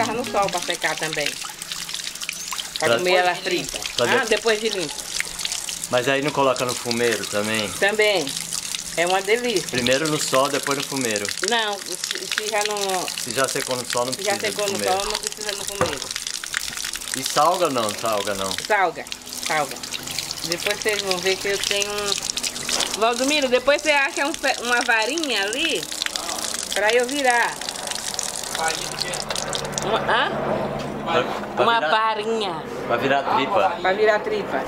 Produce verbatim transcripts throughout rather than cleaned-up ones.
coloca no sol pra secar também. Pra, pra comer ela frita. Ah, depois de limpa. Mas aí não coloca no fumeiro também? Também. É uma delícia. Primeiro no sol, depois no fumeiro. Não, se já não... Se já secou no sol, não se precisa já secou no no fumeiro. sol, não precisa no fumeiro. E salga ou não? Salga não? Salga, salga. Depois vocês vão ver que eu tenho um... Valdomiro, depois você acha um, uma varinha ali pra eu virar. Varinha de quê? Uma, hã? Pra, pra uma virar, varinha. Pra virar tripa. Pra virar tripa.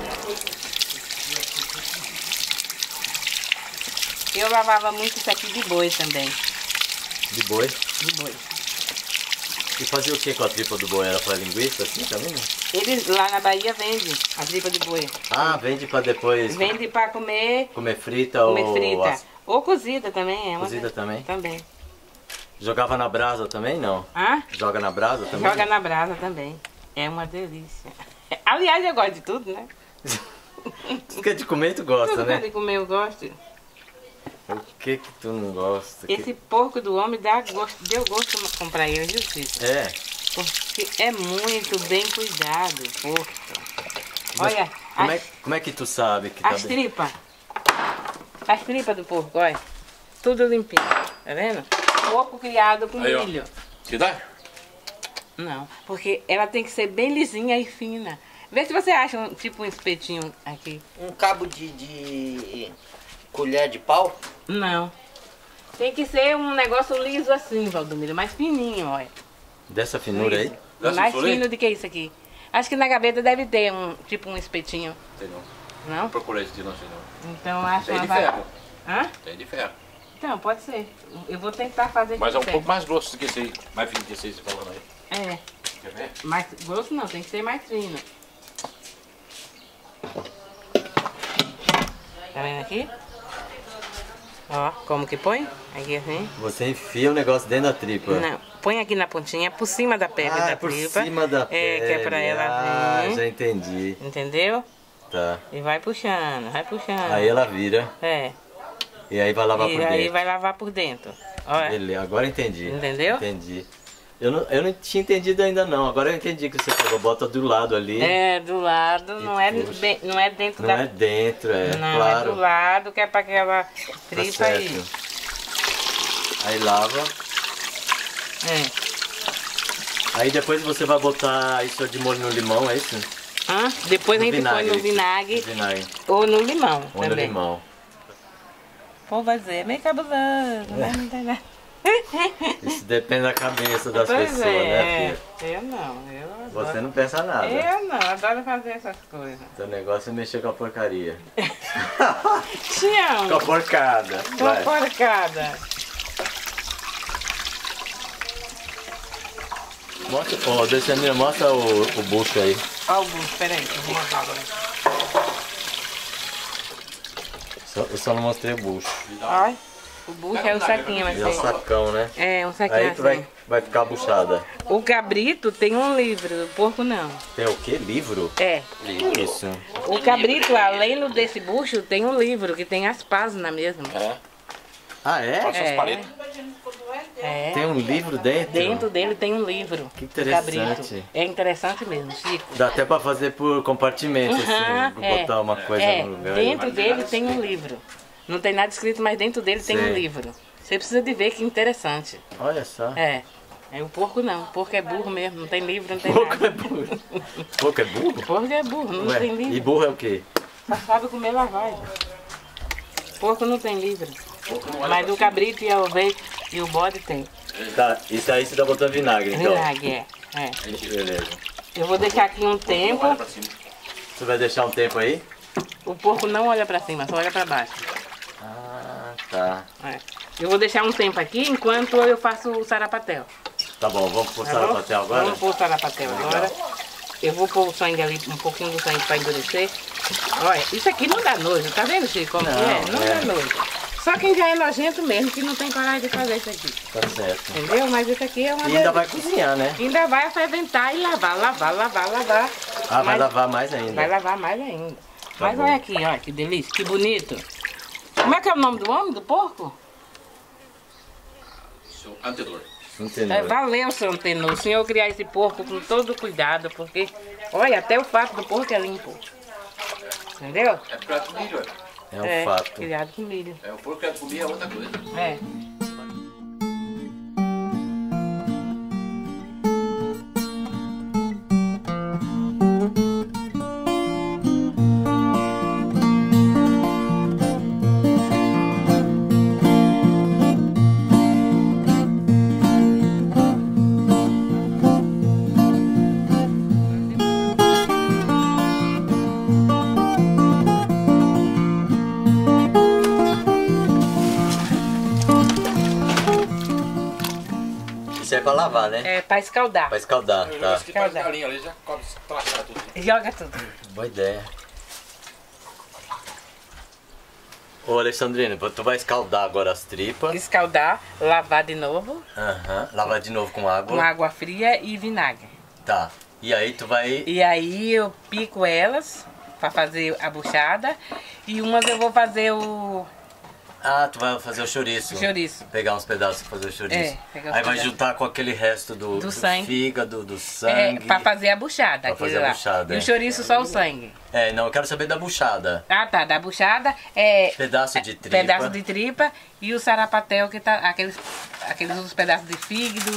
Eu lavava muito isso aqui de boi também. De boi? De boi. E fazia o que com a tripa do boi? Era pra linguiça assim também? Eles lá na Bahia vendem a tripa de boi. Ah, vende pra depois... Vende pra comer... Comer frita comer ou... frita. As... Ou cozida também. É uma Cozida também? Também. Jogava na brasa também, não? Hã? Joga na brasa também? Joga na brasa também. É uma delícia. Aliás, eu gosto de tudo, né? Tu quer de comer, tu gosta, Tudo né? que de comer eu gosto. O que que tu não gosta? Esse que... porco do homem dá gosto, deu gosto de comprar ele, viu, Cícero? É? Porque é muito bem cuidado o porco. Mas Olha, como, as, é, como é que tu sabe que tá as bem? tripas. As tripas do porco, olha. Tudo limpinho, tá vendo? Porco criado com Aí, milho. Que dá? Não, porque ela tem que ser bem lisinha e fina. Vê se você acha um, tipo um espetinho aqui. Um cabo de, de colher de pau? Não. Tem que ser um negócio liso assim, Valdomiro, mais fininho, olha. Dessa finura aí? Dessa Mais finura aí? fino do que isso aqui. Acho que na gaveta deve ter um, tipo um espetinho. Tem não. Não? Procurei esse de não sei não. Então acho Tem uma de va- ferro. Hã? Tem de ferro. Então, pode ser. Eu vou tentar fazer Mas é um de pouco ferro. mais grosso do que esse aí. Mais fino que esse aí, você falando aí. É. Quer ver? Mais grosso não, tem que ser mais fino. Tá vendo aqui? Ó, como que põe? Aqui assim. Você enfia o negócio dentro da tripa. Não, põe aqui na pontinha, por cima da pele Ah, da por tripa. cima da É, pele. que é pra ela Ah, vir. já entendi. Entendeu? Tá. E vai puxando, vai puxando. Aí ela vira. É. E aí vai lavar E por aí dentro. vai lavar por dentro. Olha. Beleza, agora entendi. Entendeu? Entendi. Eu não, eu não tinha entendido ainda não. Agora eu entendi que você falou, bota do lado ali. É, do lado, não é, puxa. bem, não é dentro Não da... é dentro, é Não, claro. é do lado, que é pra aquela Tá tripa aí. certo. Aí lava. É. Aí depois você vai botar isso de molho no limão, é isso? Hã? Depois No a gente põe no vinagre No vinagre. ou no limão Ou no também. limão. O povo vai dizer, é meio cabuloso, mas não tem nada. Isso depende da cabeça das Pois pessoas, é, né, filha? eu não, eu adoro. Você não pensa nada. Eu não, adoro fazer essas coisas. Seu negócio é mexer com a porcaria. Te Com a amo, porcada. tô Vai. porcada. Mostra, ó, deixa a minha, mostra o, o bucho aí. Ó o bucho, peraí, que eu vou mostrar agora. Só, eu só não mostrei o bucho. Olha, o bucho é o saquinho, mas E é o sacão, né? é um saquinho Aí assim. tu vai, vai ficar buchada. O cabrito tem um livro, o porco não. Tem o quê? Livro? É. Isso. O cabrito, além do desse bucho, tem um livro que tem as páginas mesmo. É. Ah, é? Passa as É. paletas. É. Tem um livro dentro? Dentro dele tem um livro. Que do interessante. cabrito. É interessante mesmo, Chico. Dá até pra fazer por compartimento, Aham, assim. é. Botar uma coisa É, no lugar. dentro dele tem um livro. Não tem nada escrito, mas dentro dele tem Sei. um livro. Você precisa de ver que interessante. Olha só. É. É o porco não. O porco é burro mesmo. Não tem livro, não tem Porco nada. é burro. Porco é burro? O porco é burro, não Ué, tem livro. e burro é o quê? Só sabe comer lavagem. Porco não tem livro. Mas o cabrito e a ovelha e o bode tem. Tá, isso aí você tá botando vinagre, então. Vinagre, é. é. Beleza. Eu vou deixar aqui um tempo. Olha pra cima. Você vai deixar um tempo aí? O porco não olha pra cima, só olha pra baixo. Ah, tá. É. Eu vou deixar um tempo aqui enquanto eu faço o sarapatel. Tá bom, vamos pro Tá bom? sarapatel agora? Vamos pôr o sarapatel agora. Eu vou pôr o sangue ali, um pouquinho do sangue pra endurecer. Olha, isso aqui não dá nojo, tá vendo, Chico? Como Não, que é? Não é. dá nojo. Só quem já é nojento mesmo, que não tem coragem de fazer isso aqui. Tá certo. Entendeu? Mas isso aqui é uma E ainda delícia. vai cozinhar, né? Ainda vai ferventar e lavar, lavar, lavar, lavar. Ah, vai Mas- lavar mais ainda. Vai lavar mais ainda. Tá Mas bom. olha aqui, olha que delícia, que bonito. Como é que é o nome do homem, do porco? Seu antedor. Não tem É, nojo. valeu, seu Antenor, o senhor criar esse porco com todo cuidado, porque, olha, até o fato do porco é limpo. Entendeu? É prato de milho, é. É um fato. Criado com milho. É o porco que é de milho é outra coisa. É. Isso é pra lavar, né? É pra escaldar. Pra escaldar, Eu tá. jogo aqui para as galinhas ali, já come trachar tudo. Joga tudo. Boa ideia. Ô Alexandrina, tu vai escaldar agora as tripas. Escaldar, lavar de novo, Aham. Lavar de novo com água. com água fria e vinagre. Tá. E aí tu vai. E aí eu pico elas pra fazer a buchada e umas eu vou fazer o Ah, tu vai fazer o chouriço. chouriço. Pegar uns pedaços e fazer o chouriço. É, pegar os aí vai pedaços. juntar com aquele resto do, Do sangue. fígado, do É, sangue. pra fazer a buchada. Pra aquele fazer a lá. buchada, E é. o chouriço só o sangue. É, não, eu quero saber da buchada. Ah, tá. Da buchada é Pedaço de tripa. pedaço de tripa e o sarapatel, que tá aqueles, aqueles outros pedaços de fígado,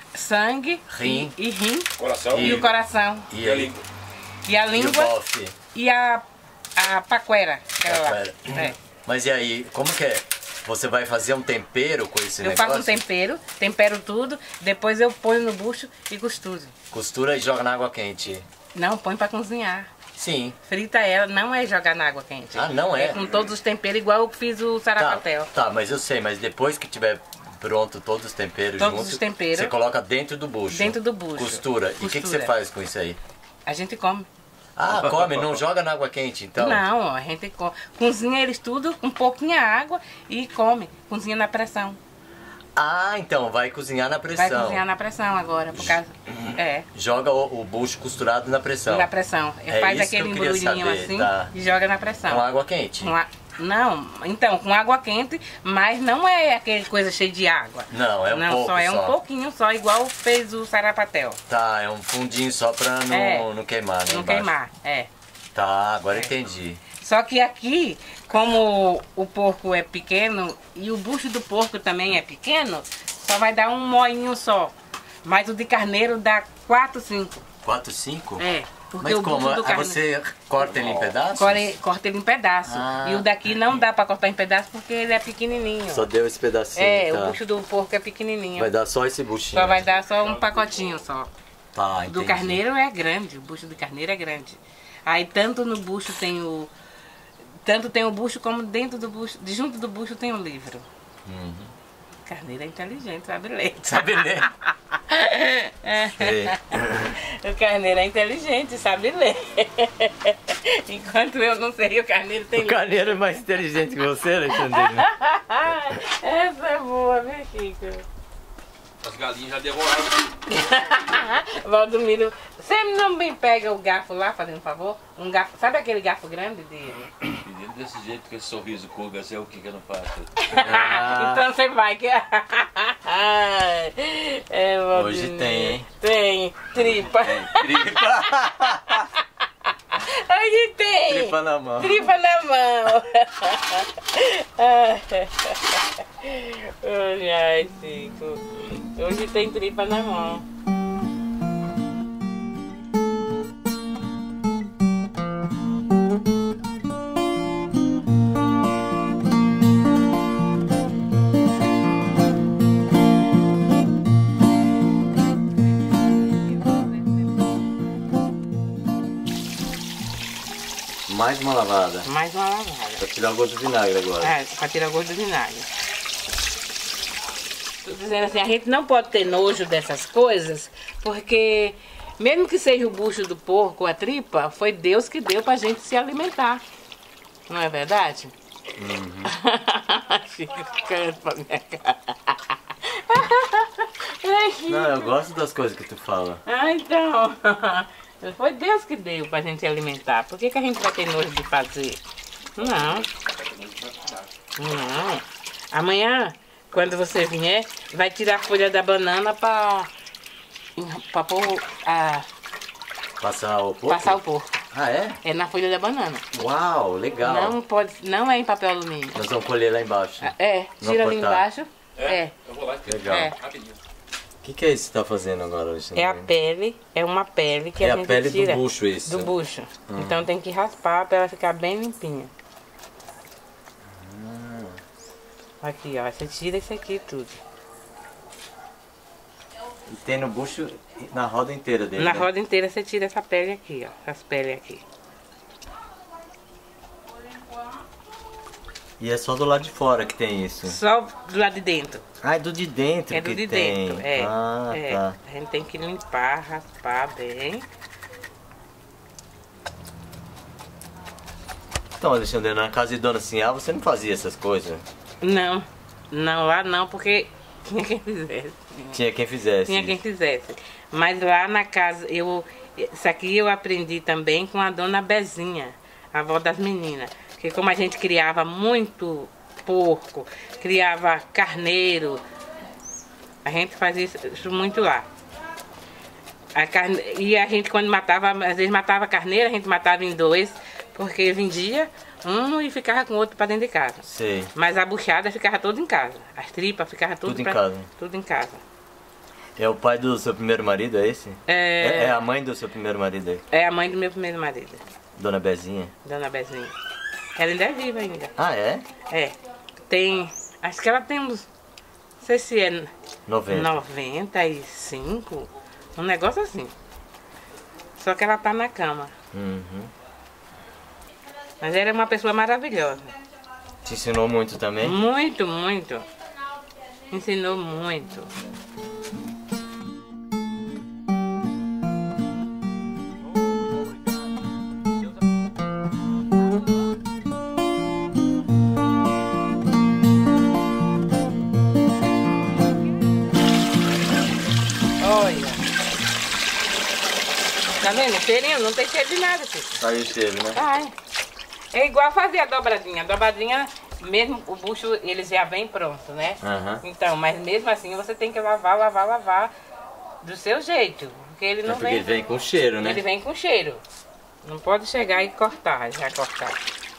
sangue Rim. E, e rim Coração e, E- o coração. E, e a aí, língua. E a e o língua bofe. e a, a paquera. Aquela lá. Paquera. É. Mas e aí, como que é? Você vai fazer um tempero com esse Eu negócio? faço um tempero, tempero tudo, depois eu ponho no bucho e costuro. Costura e joga na água quente. Não, põe pra cozinhar. Sim. Frita ela, não é jogar na água quente. Ah, não é? É com todos os temperos, igual eu fiz o Tá, sarapatel. tá, mas eu sei, mas depois que tiver pronto todos os temperos Todos juntos, os temperos. você coloca dentro do bucho. Dentro do bucho. Costura. E o que, que você Costura. faz com isso aí? A gente come. Ah, come, não joga na água quente, então? Não, a gente co- cozinha eles tudo com pouquinha água e come. Cozinha na pressão. Ah, então, vai cozinhar na pressão. Vai cozinhar na pressão agora, por causa... É, Joga o, o bucho costurado na pressão. na pressão. É Faz isso que aquele eu queria embrulhinho saber, assim tá. e joga na pressão. Com água quente? Com a- Não, então, com água quente, mas não é aquele coisa cheia de água. Não, é um não, pouco só é só. um pouquinho só, igual fez o sarapatel. Tá, é um fundinho só pra não, É. não queimar, né? Não embaixo. queimar, é. Tá, agora entendi. Só que aqui, como o porco é pequeno e o bucho do porco também é pequeno, só vai dar um moinho só. Mas o de carneiro dá quatro, cinco. Quatro, cinco? É, porque Mas o como? bucho do Aí carneiro... você corta ele em pedaços? Corta, corta ele em pedaço. Ah. E o daqui não dá pra cortar em pedaço porque ele é pequenininho. Só deu esse pedacinho, é, tá. o bucho do porco é pequenininho. Vai dar só esse buchinho. Só vai dar só um pacotinho só. Tá, O entendi. do carneiro é grande, o bucho do carneiro é grande. Aí tanto no bucho tem o... Tanto tem o bucho como dentro do bucho, de junto do bucho tem o livro. Uhum. Carneiro é inteligente, sabe ler. Sabe ler? É. Sei. O carneiro é inteligente, sabe ler. Enquanto eu não sei, o carneiro tem O carneiro é mais inteligente que você, Alexandrina? Essa é boa, né, Chico? As galinhas já devoraram. Valdomiro, você não me pega o garfo lá, fazendo um favor? Um garfo, sabe aquele garfo grande dele? Menino, desse jeito, com esse sorriso cômico assim, é o que que eu não faço? Ah. Então você vai que... é, Valdomiro. Hoje tem, hein? Tem, tripa. Tripa. Hoje tem. Tripa na mão. Tripa na mão. Ai, ai, Chico. Hoje tem tripa na mão. Mais uma lavada. Mais uma lavada. Pra tirar o gosto do vinagre agora. É, pra tirar o gosto do vinagre. Tô dizendo assim, a gente não pode ter nojo dessas coisas, porque mesmo que seja o bucho do porco, a tripa, foi Deus que deu pra gente se alimentar. Não é verdade? Uhum. Chico, canta pra minha cara. Ai, Chico. Não, eu gosto das coisas que tu fala. Ah, então. Foi Deus que deu pra gente se alimentar. Por que, que a gente vai ter nojo de fazer? Não. Não. Amanhã quando você vier, vai tirar a folha da banana pra, pra pôr a, Passar o porco? passar o porco. Ah, é? É na folha da banana. Uau, legal. Não pode, não é em papel alumínio. Nós vamos colher lá embaixo. É, Não tira ali cortar. embaixo. É. Eu vou lá e Legal. É. rapidinho. O que, que é isso que você tá fazendo agora, Alexandre? É a pele, é uma pele que É a a gente pele tira do bucho, isso. do bucho. Então tem que raspar para ela ficar bem limpinha. Aqui, ó, você tira isso aqui tudo. E tem no bucho, na roda inteira dele, Na né? roda inteira você tira essa pele aqui, ó, essas peles aqui. E é só do lado de fora que tem isso. Só do lado de dentro. Ah, é do de dentro É que do de tem. dentro, é. Ah, é. tá. A gente tem que limpar, raspar bem. Então, Alexandre, na casa de Dona Sinhá você não fazia essas coisas? Não, não, lá não, porque tinha quem fizesse. Tinha quem fizesse. Tinha quem fizesse. Mas lá na casa, eu, isso aqui eu aprendi também com a dona Bezinha, a avó das meninas. Porque como a gente criava muito porco, criava carneiro, a gente fazia isso, isso muito lá. A carne, e a gente quando matava, às vezes matava carneiro, a gente matava em dois, porque vendia um e ficava com o outro para dentro de casa. Sei. Mas a buchada ficava toda em casa. As tripas ficavam tudo, Tudo em pra- casa. Tudo em casa. É o pai do seu primeiro marido, é esse? É, É, é a mãe do seu primeiro marido aí? é a mãe do meu primeiro marido, Dona Bezinha? Dona Bezinha. Ela ainda é viva ainda. Ah, é? É. Tem. Acho que ela tem uns. Não sei se é noventa. noventa e cinco. Um negócio assim. Só que ela tá na cama. Uhum. Mas ela é uma pessoa maravilhosa. Te ensinou muito também? Muito, muito. Ensinou muito. Olha. Tá vendo? Cheirinho, não tem cheiro de nada, filho. Saiu o cheiro, né? Ai. É igual fazer a dobradinha. A dobradinha, mesmo o bucho, ele já vem pronto, né? Aham. Então, mas mesmo assim você tem que lavar, lavar, lavar do seu jeito. Porque ele É não porque vem. ele vem com cheiro, né? Ele vem com cheiro. Não pode chegar e cortar, já cortar.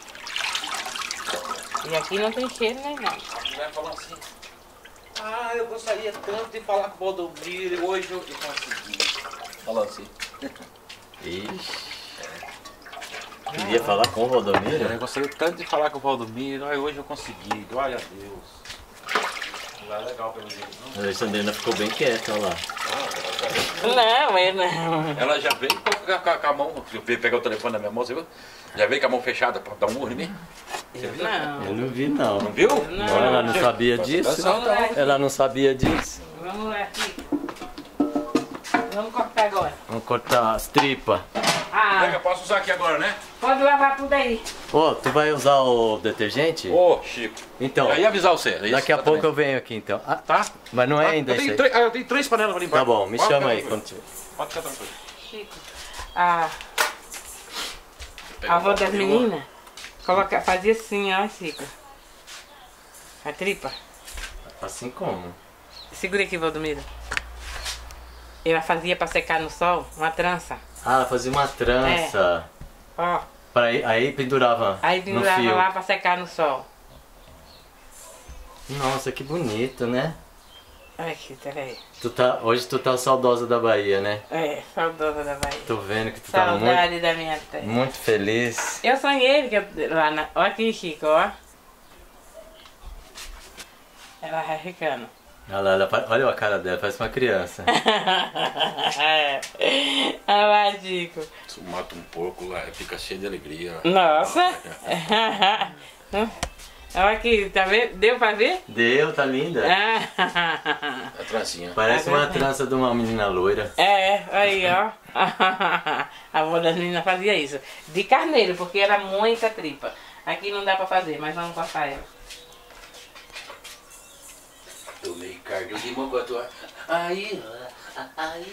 E aqui não tem cheiro nem nada. A mulher falou assim, ah, eu gostaria tanto de falar com o Valdomiro, hoje eu consegui. Falou assim. Ixi. Queria falar com o Valdomiro? Eu gostaria tanto de falar com o Valdomiro, ai, hoje eu consegui, glória a Deus. Não é legal pelo jeito, não? A Alexandrina ficou bem quieta, olha lá. Não, eu não. Ela já veio com a, com a- com a mão, eu veio pegar o telefone da minha mão, você viu? Já veio com a mão fechada pra dar um murro em mim. Você viu? Não. Eu não vi, não. Não viu? Não, ela não sabia disso? Vamos lá, Ela não sabia disso? vamos lá aqui. Vamos cortar agora. Vamos cortar as tripas. Ah, Pega, posso usar aqui agora, né? pode lavar tudo aí. Ô, tu vai usar o detergente? Ô, Chico. Então, Aí avisar você. é isso? daqui a pouco eu Exatamente. venho aqui então. Ah, Tá? mas não é Ah, ainda eu isso tenho, aí. três, ah, eu tenho três panelas pra limpar. Tá bom, me Pode chama ficar aí tranquilo. quando tiver. Pode ficar tranquilo. Chico, a, Pega a avó um das pouquinho. meninas coloca, fazia assim, ó, Chico. A tripa. Assim como? Segura aqui, Valdomiro. Ela fazia pra secar no sol uma trança. Ah, fazia uma trança. Ó, Pra aí, aí pendurava aí no pendurava fio. lá pra secar no sol. Nossa, que bonito, né? Ai, que peraí. Tu tá, hoje tu tá saudosa da Bahia, né? É, saudosa da Bahia. Tô vendo que tu tá muito, Saudade da minha terra. muito feliz. Eu sonhei que eu, lá na. Olha aqui, Chico, ó. Ela vai ficando. Olha, lá, ela pa- olha a cara dela, parece uma criança. É. Olha lá, Chico. Tu mata um porco lá, fica cheio de alegria. Nossa! Olha aqui, tá vendo? Deu pra ver? Deu, tá linda. Ah. A trancinha. Parece uma trança de uma menina loira. É, aí ó. A avó das meninas fazia isso. De carneiro, porque era muita tripa. Aqui não dá pra fazer, mas vamos cortar ela. Tomei carga de mão com a tua. Aí, aí.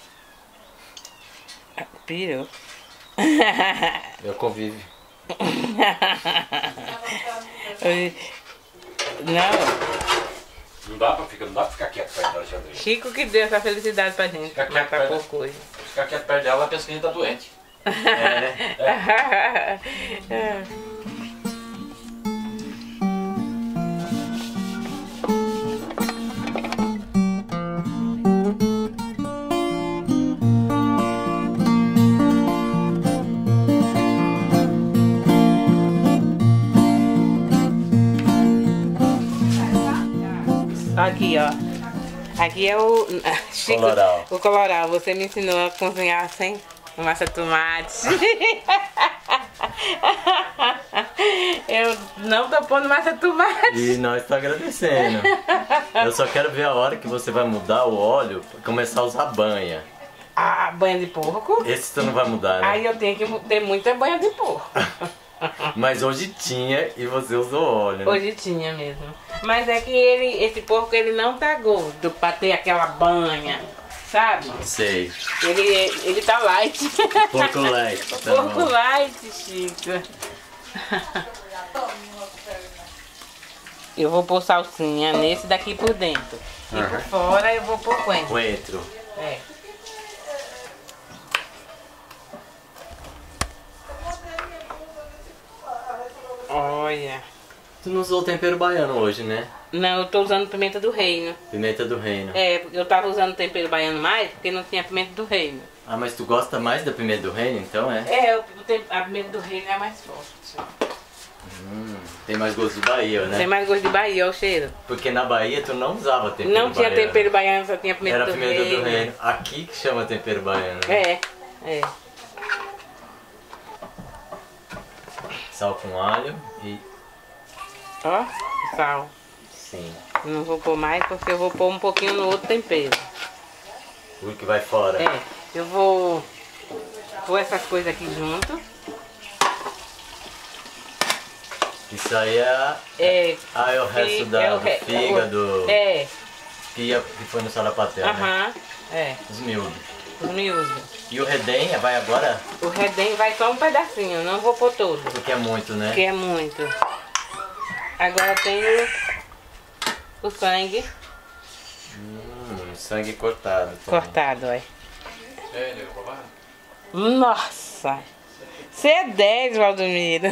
Pirou. Meu convívio. Não. Não dá pra ficar, não dá pra ficar quieto perto da Alexandrina. Chico que deu essa felicidade pra gente. Ficar quieto Matar perto, porco hoje. ficar quieto perto dela, ela pensa que a gente tá doente. É, né? É. Aqui, ó. Aqui é o Chico, Coloral. o coloral. Você me ensinou a cozinhar sem massa de tomate. Eu não tô pondo massa de tomate. E nós tá agradecendo. Eu só quero ver a hora que você vai mudar o óleo pra começar a usar banha. Ah, banha de porco. Esse tu não vai mudar, né? Aí eu tenho que ter muita banha de porco. Mas hoje tinha e você usou óleo, né? Hoje tinha mesmo. Mas é que ele, esse porco ele não tá gordo pra ter aquela banha, sabe? Sei. Ele, ele tá light. Porco light. Tá Porco bom. light, Chico. Eu vou pôr salsinha nesse daqui por dentro. E por Aham. fora eu vou pôr coentro. Coentro. É. Olha. Tu não usou tempero baiano hoje, né? Não, eu tô usando pimenta do reino. Pimenta do reino. É, eu tava usando tempero baiano mais porque não tinha pimenta do reino. Ah, mas tu gosta mais da pimenta do reino, então é? É, o tem- a pimenta do reino é mais forte. Hum, tem mais gosto de Bahia, né? Tem mais gosto de Bahia, ó, o cheiro. Porque na Bahia tu não usava tempero Não tinha baiano. tempero baiano, só tinha pimenta Era do pimenta reino. do reino. Aqui que chama tempero baiano. Né? É, é. Sal com alho e... Ó, sal. Sim. Não vou pôr mais porque eu vou pôr um pouquinho no outro tempero. O que vai fora. É, eu vou pôr essas coisas aqui junto. Isso aí é... É, Ah, é o resto fi- da, é o do re- fígado É, que, ia, que foi no sarapatel, né? aham, é, Os miúdos. os miúdos. E o redém vai agora? O redém vai só um pedacinho, não vou pôr todo, Porque é muito, né? porque é muito. Agora tem o, o sangue Hum, sangue cortado. também. cortado, ó. É, nego, provar? Nossa! Você é dez, Valdomiro.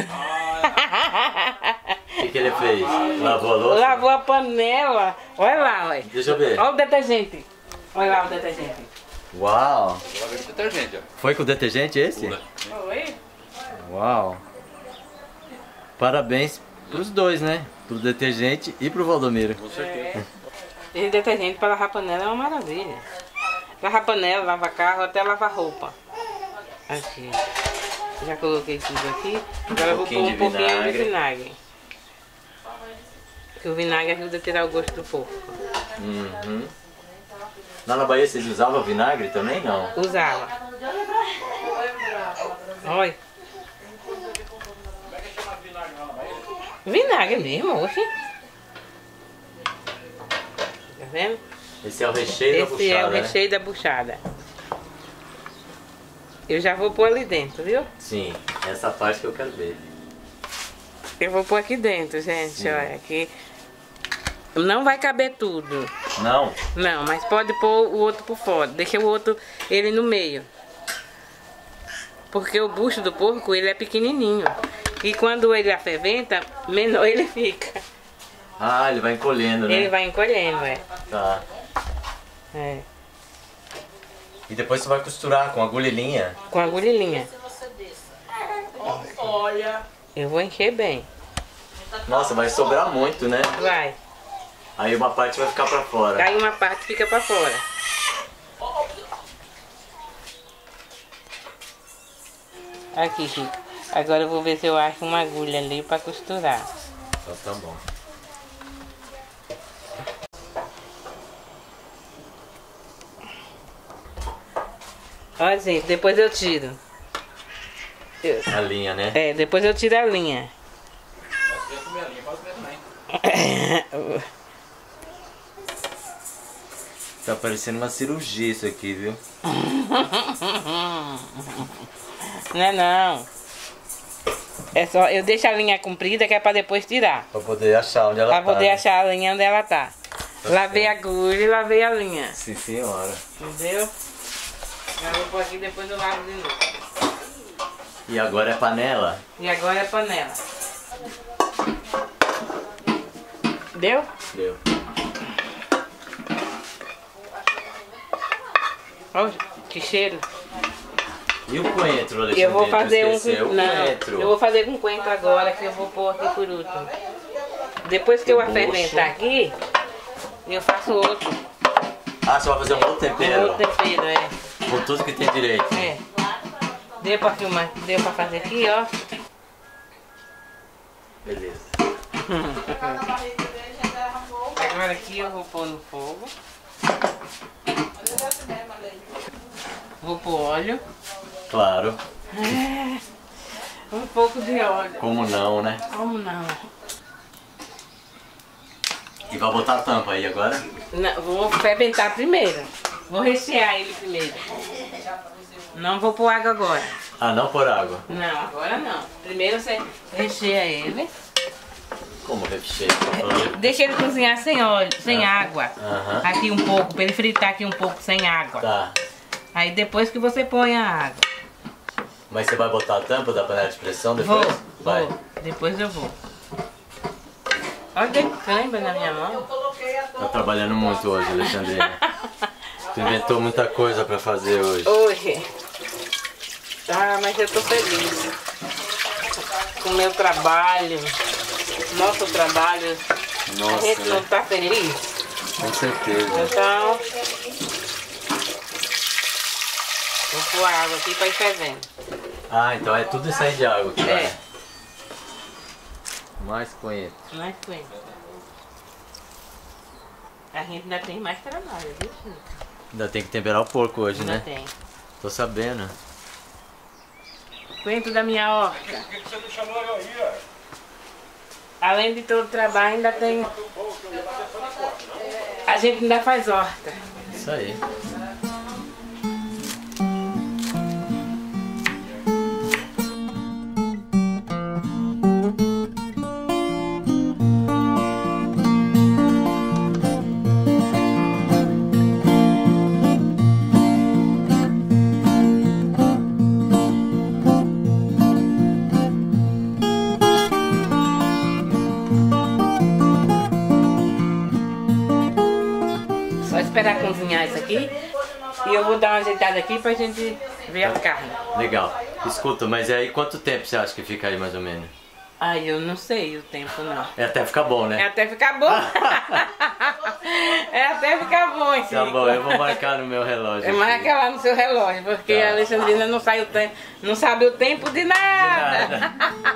O que, que ele fez? Lavou a louça? Lavou a panela. Olha lá, olha. Deixa eu ver. Olha o detergente. Olha lá o detergente. Uau! Vai ver com detergente, ó. Foi com detergente esse? Oi? Uau! Parabéns pros dois, né? Pro detergente e pro Valdomiro. Com certeza. Esse detergente para lavar panela é uma maravilha. Lavar panela, lavar carro, até lavar roupa. Aqui. Já coloquei tudo aqui. Agora eu vou pôr pouquinho um de pouquinho de vinagre. vinagre. Porque o vinagre ajuda a tirar o gosto do porco. Uhum. Lá na Bahia vocês usavam vinagre também? Não. Usava. Olha. Vinagre mesmo, oxe. Tá vendo? Esse é o recheio da Esse buchada, é o né? recheio da buchada. Eu já vou pôr ali dentro, viu? Sim, essa parte que eu quero ver. Eu vou pôr aqui dentro, gente, olha, aqui. Não vai caber tudo. Não? Não, mas pode pôr o outro por fora. Deixa o outro, ele no meio. Porque o bucho do porco, ele é pequenininho. E quando ele aferventa, menor ele fica. Ah, ele vai encolhendo, né? Ele vai encolhendo, é. Tá. É. E depois você vai costurar com agulha e linha. Com a agulhinha. Olha. Eu vou encher bem. Nossa, vai sobrar muito, né? Vai. Aí uma parte vai ficar pra fora. Aí uma parte fica pra fora. Aqui, Chico. Agora eu vou ver se eu acho uma agulha ali pra costurar. Então tá bom. Ó, gente, depois eu tiro. Eu- A linha, né? É, depois eu tiro a linha. Você ia comer a linha, pode comer também. Tá parecendo uma cirurgia isso aqui, viu? Não é não. É só, eu deixo a linha comprida que é pra depois tirar. Pra poder achar onde ela Pra tá. poder né? achar a linha onde ela tá. Lavei a agulha e lavei a linha. Sim, senhora. Entendeu? Eu vou pôr aqui e depois eu lavo de novo. E agora é panela? E agora é panela. Deu? Deu. Olha que cheiro. E o coentro, Alexandre? Eu vou fazer um Esqueceu com... o Não, coentro. eu vou fazer com coentro agora, que eu vou pôr aqui por último. Depois que eu afermentar aqui, eu faço outro. Ah, você vai fazer um outro Um tempero? outro tempero, é. Com tudo que tem direito. É. Deu pra filmar, deu pra fazer aqui, ó. Beleza. Agora aqui eu vou pôr no fogo. Vou pôr óleo. Claro. É, um pouco de óleo. Como não, né? Como não? E vai botar a tampa aí agora? Não, vou fermentar primeiro. Vou rechear ele primeiro. Não vou pôr água agora. Ah, não por água. Não, agora não. Primeiro você recheia ele. Como recheio? Deixa ele cozinhar sem óleo, sem Ah. água. Aham. Aqui um pouco, para ele fritar aqui um pouco sem água. Tá. Aí depois que você põe a água. Mas você vai botar a tampa da panela de pressão Vou, depois? Vai. vou. Depois eu vou. Olha que cãibra na minha mão. Tá trabalhando muito hoje, Alexandrina. Tu inventou muita coisa pra fazer hoje. Hoje. Ah, mas eu tô feliz. Com o meu trabalho. Nosso trabalho. A Nossa, gente não né? tá feliz. Com certeza. Então. Vou pôr a água aqui pra ir fervendo. Ah, então é tudo isso aí de água que vai. É. Mais coentro. Mais coentro. A gente ainda tem mais trabalho, viu, Chico? Ainda tem que temperar o porco hoje, Ainda né? tem. Tô sabendo. Coentro da minha horta. Por que que você não chamou eu aí, ó? Além de todo o trabalho, ainda tem. A gente ainda faz horta. Isso aí. Só esperar cozinhar isso aqui. E eu vou dar uma ajeitada aqui pra gente ver a carne. Legal. Escuta, mas aí quanto tempo você acha que fica aí mais ou menos? Ai, eu não sei o tempo não. É até ficar bom, É né? até ficar bom. É até ficar bom, Chico. Tá bom, eu vou marcar no meu relógio. É aqui. marca lá no seu relógio, porque Tá. a Alexandrina não, sai o tempo, não sabe o tempo de nada. Nada.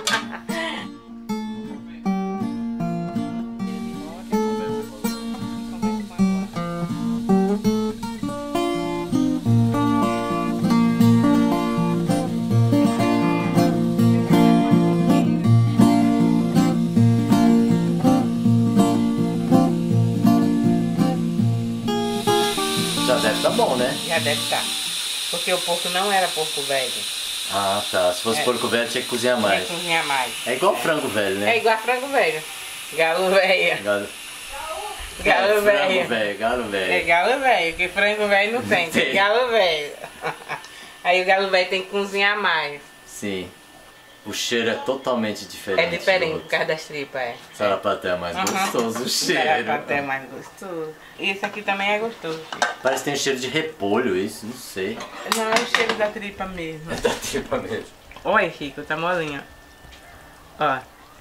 Já deve estar bom, né? Já deve estar. Porque o porco não era porco velho. Ah, tá. Se fosse É. porco velho, tinha que cozinhar Tinha mais. que cozinhar mais. É igual frango velho, É né? igual frango velho. Galo velho. Galo, Galo é, frango velho. velho, galo É velho. galo velho, que frango velho não tem, tem Tem. galo velho. Aí o galo velho tem que cozinhar mais. Sim. O cheiro é totalmente diferente. É diferente do por outro. causa das tripas, é. Sarapaté é mais gostoso o cheiro. Era até mais gostoso. Esse aqui também é gostoso. Parece que tem um cheiro de repolho isso, não sei. Não, é o cheiro da tripa mesmo. É da tripa mesmo. Olha, Chico, tá molinho. Ó.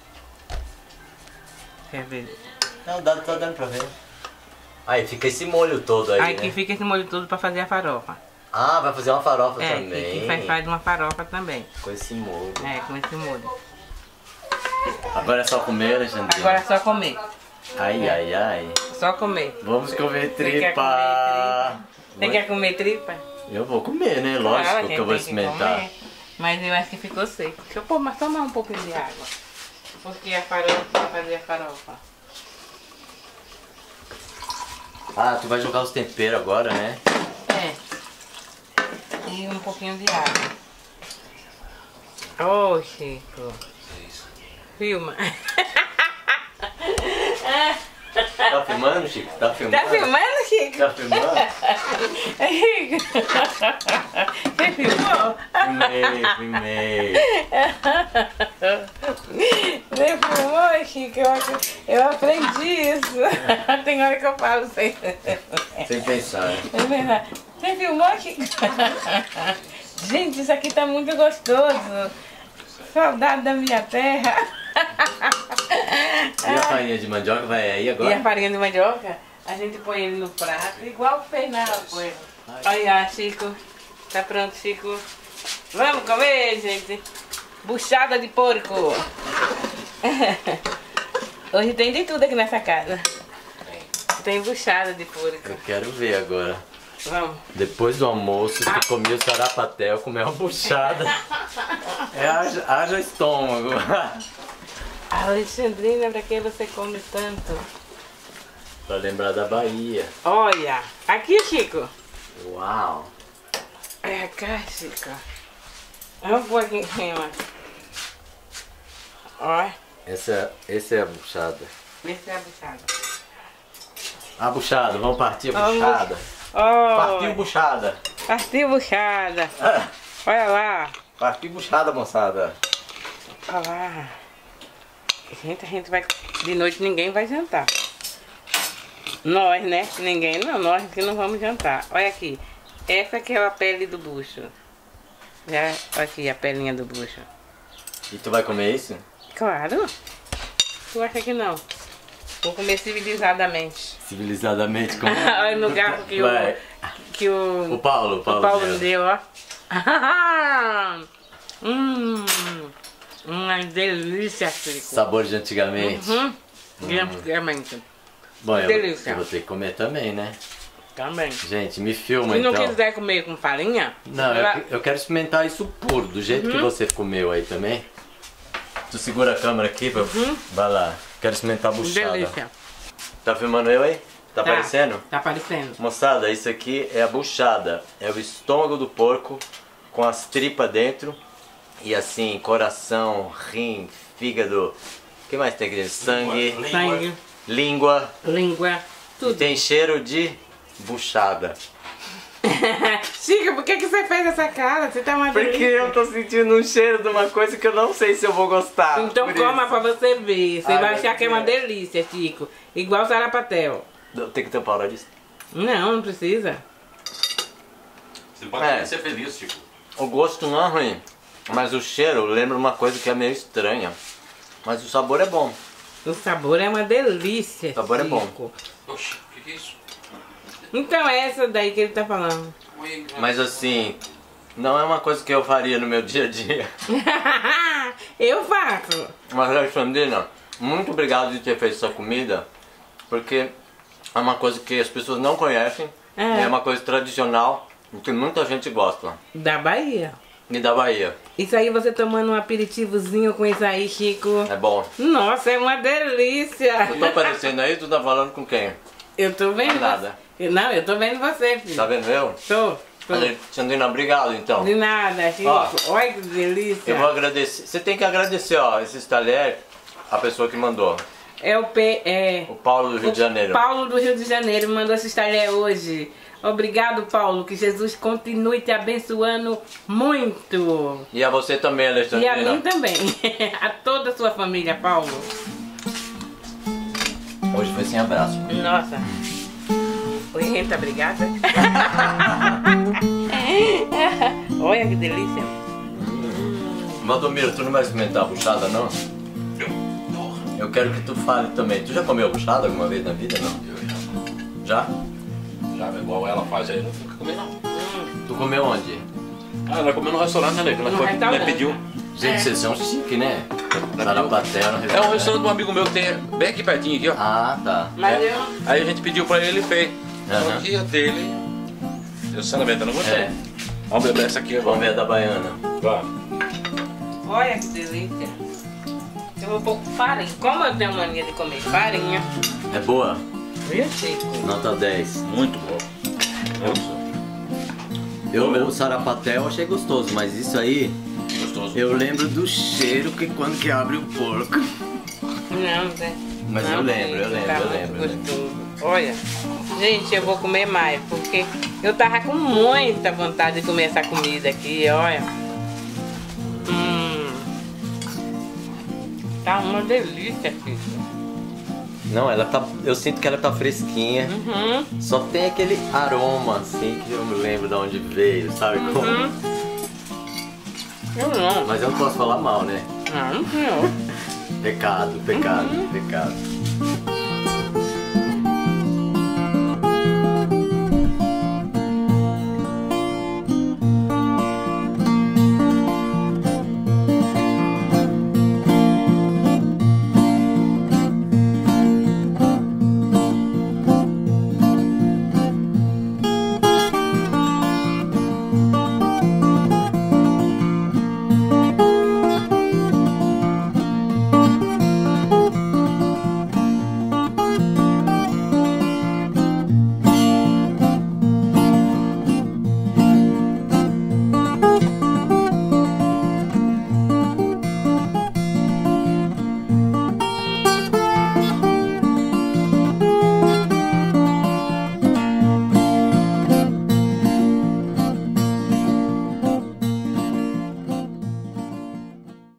Quer ver? Não, dá, tá dando pra ver. Aí fica esse molho todo aí, Aí né? que fica esse molho todo pra fazer a farofa. Ah, vai fazer uma farofa É, também. que, que faz, faz uma farofa também. Com esse molho. É, com esse molho. Agora é só comer, Alexandre? Agora é só comer. Ai, ai, ai. Só comer. Vamos comer Você quer tripa. comer tripa? Você Oi? quer comer tripa? Eu vou comer, né? Lógico Claro, a que gente eu vou tem que experimentar. comer. Mas eu acho que ficou seco. Deixa eu pôr, mas tomar um pouquinho de água. Porque a farofa, pra fazer a farofa. Ah, tu vai jogar os temperos agora, né? É. E um pouquinho de água. Ô, oh, Chico. Filma. Tá filmando, Chico? Tá filmando? Tá filmando, Chico? Tá filmando? Chico. Você filmou? Filmei, filmei. Você filmou, Chico? Eu, eu aprendi isso. Tem hora que eu falo sem. Sem pensar. né? Você filmou, Chico? Gente, isso aqui tá muito gostoso. Saudade da minha terra. E a farinha de mandioca vai aí agora? E a farinha de mandioca, a gente põe ele no prato, igual fez na coisa. Olha, Chico. Tá pronto, Chico? Vamos comer, gente. Buchada de porco. Hoje tem de tudo aqui nessa casa. Tem buchada de porco. Eu quero ver agora. Vamos. Depois do almoço, você comia o sarapatel, comeu uma buchada. É, haja, haja estômago. Alexandrina, pra que você come tanto? Pra lembrar da Bahia. Olha, aqui, Chico. Uau. É cá, Chico. Vamos pôr aqui em cima. Olha, Essa, essa é a buchada. essa é a buchada. A buchada, vamos partir a Vamos. buchada. Oh, Partiu buchada. partiu buchada. Olha lá. Partiu buchada, moçada. Olha lá. Gente, a gente vai... De noite ninguém vai jantar. Nós, né? Ninguém não. Nós que não vamos jantar. Olha aqui. Essa aqui é a pele do bucho. Já, olha aqui a pelinha do bucho. E tu vai comer isso? Claro. Tu acha que não? Vou comer civilizadamente. Civilizadamente como? Olha no garfo que o... Vai. Que o... O Paulo, o Paulo, O Paulo deu. deu, ó. Hum, uma delícia, Chico. Sabor de antigamente. Uhum. Antigamente. Bom, eu, Delícia. eu vou ter que comer também, né? Também. Gente, me filma Se não então. quiser comer com farinha, Não, ela- eu, eu quero experimentar isso puro, do jeito que você comeu aí também. Tu segura a câmera aqui, pra... vai lá. Quero experimentar a buchada. delícia. Tá filmando eu aí? Tá, Tá. aparecendo? Tá aparecendo. Moçada, isso aqui é a buchada. É o estômago do porco com as tripas dentro. E assim, coração, rim, fígado. O que mais tem aqui dentro? Sangue, Sangue, língua. língua, E tudo. tem cheiro de buchada. Chico, por que, que você fez essa cara? Você tá uma Porque delícia. eu tô sentindo um cheiro de uma coisa que eu não sei se eu vou gostar. Então por coma isso. pra você ver. Você Ai, vai meu achar que é uma Deus. delícia, Chico. Igual sarapatel. Tem que ter uma hora disso. Não, não precisa. Você pode É. ser feliz, Chico. O gosto não é ruim, mas o cheiro lembra uma coisa que é meio estranha. Mas o sabor é bom. O sabor é uma delícia, O sabor é bom. Chico. Oxi, o que, que é isso? Então é essa daí que ele tá falando. Oi, Mas assim, não é uma coisa que eu faria no meu dia a dia. Eu faço. Mas Alexandrina, muito obrigado de ter feito essa comida, porque é uma coisa que as pessoas não conhecem, É. e é uma coisa tradicional, e que muita gente gosta. Da Bahia. E da Bahia. Isso aí você tomando um aperitivozinho com isso aí, Chico. É bom. Nossa, é uma delícia. Eu tô aparecendo aí, tu tá falando com quem? Eu tô vendo. Nada. você. Não, eu tô vendo você, filho. Tá vendo eu? Tô. tô. Alexandrina, obrigado então. De nada, Chico. Ó, Olha que delícia. Eu vou agradecer. Você tem que agradecer, ó, esses talheres, a pessoa que mandou. É o P. É... O Paulo do Rio de Janeiro. Paulo do Rio de Janeiro mandou esse talher hoje. Obrigado, Paulo. Que Jesus continue te abençoando muito. E a você também, E Alexandrina. a mim também. A toda a sua família, Paulo. Hoje foi sem abraço. Nossa. Oi, Renta, obrigada. Olha que delícia. Valdomiro, tu não vai experimentar a buchada, não? Eu quero que tu fale também. Tu já comeu buchada alguma vez na vida, não? Eu Já? já, já, igual ela faz aí, não fica comendo não. Tu comeu onde? Ah, ela comeu no restaurante, né, Leque? Ela No foi- restaurante. ela pediu. Gente, vocês são chique, né? Sarapatel no É um restaurante de um amigo meu que tem bem aqui pertinho aqui, ó. Ah, tá. Mas É. eu... Aí a gente pediu pra ele, ele fez. Só Aham. que a dele, eu sinceramente não gostei. É. Vamos beber essa aqui Vamos agora. ver a da baiana. Vai. Olha que delícia. Eu vou pôr farinha. Como eu tenho mania de comer farinha, É boa? viu, Chico? Nota dez. Muito bom. Muito bom. Eu, o sarapatel eu achei gostoso, mas isso aí, Gostoso. eu lembro do cheiro que quando que abre o porco. Não, Zé. Mas eu lembro, eu lembro, tá eu muito lembro. eu lembro. gostoso. Olha, gente, eu vou comer mais, porque eu tava com muita vontade de comer essa comida aqui, olha. Hum. Tá uma delícia aqui. Não, ela tá. Eu sinto que ela tá fresquinha. Uhum. Só tem aquele aroma assim que eu me lembro de onde veio, sabe como? Uhum. Eu não. Mas eu não posso falar mal, né? Não, senhor. Pecado, pecado, pecado.